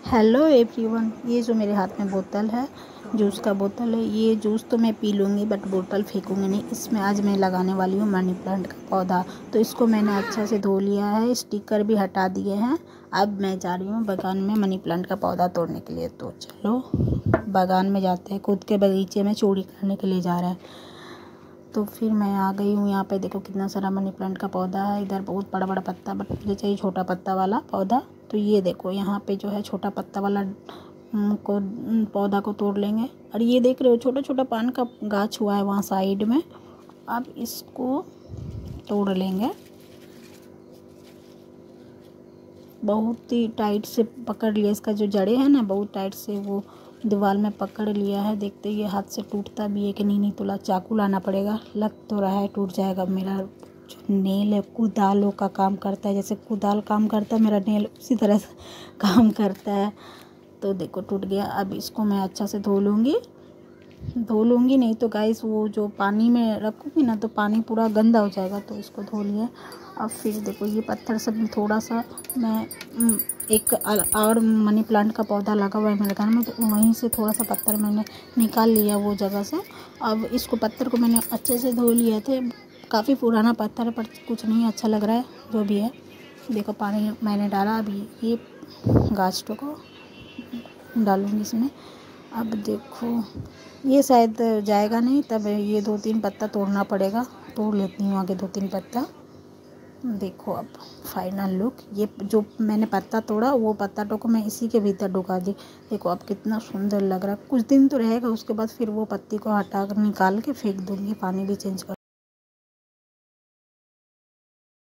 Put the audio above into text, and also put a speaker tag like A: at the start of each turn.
A: Hello everyone, ये जो मेरे हाथ में बोतल है, जूस का बोतल है, ये जूस तो मैं पी लूँगी बट बोतल फेंकूँगी नहीं। इसमें आज मैं लगाने वाली हूँ मनी प्लांट का पौधा। तो इसको मैंने अच्छा से धो लिया है, स्टिकर भी हटा दिए हैं। अब मैं जा रही हूँ बागान में मनी प्लांट का पौधा तोड़ने के लिए। तो चलो बागान में जाते हैं। खुद के बगीचे में चोरी करने के लिए जा रहे हैं। तो फिर मैं आ गई हूँ यहाँ पे। देखो कितना सारा मनी प्लांट का पौधा है। इधर बहुत बड़ा बड़ा पत्ता, बट मुझे चाहिए छोटा पत्ता वाला पौधा। तो ये देखो यहाँ पे जो है छोटा पत्ता वाला को पौधा को तोड़ लेंगे। और ये देख रहे हो छोटा छोटा पान का गाछ हुआ है वहाँ साइड में। अब इसको तोड़ लेंगे। बहुत ही टाइट से पकड़ लिया, इसका जो जड़े हैं ना बहुत टाइट से वो दीवार में पकड़ लिया है। देखते ये हाथ से टूटता भी है कि नहीं तो चाकू लाना पड़ेगा। लग तो रहा है टूट जाएगा। मेरा जो नेल है कुदालों का काम करता है, जैसे कुदाल काम करता है मेरा नेल उसी तरह से काम करता है। तो देखो टूट गया। अब इसको मैं अच्छा से धो लूँगी नहीं तो गाइस वो जो पानी में रखूँगी ना तो पानी पूरा गंदा हो जाएगा। तो इसको धो लिया। अब फिर देखो ये पत्थर सब थोड़ा सा मैं एक और मनी प्लांट का पौधा लगा हुआ है मेरे घर में, तो वहीं से थोड़ा सा पत्थर मैंने निकाल लिया वो जगह से। अब इसको पत्थर को मैंने अच्छे से धो लिए थे। काफ़ी पुराना पत्थर है पर कुछ नहीं अच्छा लग रहा है, जो भी है। देखो पानी मैंने डाला। अभी ये गाछ को डालूँगी इसमें। अब देखो ये शायद जाएगा नहीं, तब ये 2-3 पत्ता तोड़ना पड़ेगा। तोड़ लेती हूँ आगे 2-3 पत्ता। देखो अब फाइनल लुक। ये जो मैंने पत्ता तोड़ा वो पत्ता को मैं इसी के भीतर डुका दी। देखो अब कितना सुंदर लग रहा है। कुछ दिन तो रहेगा, उसके बाद फिर वो पत्ती को हटा कर निकाल के फेंक दूँगी, पानी भी चेंज कर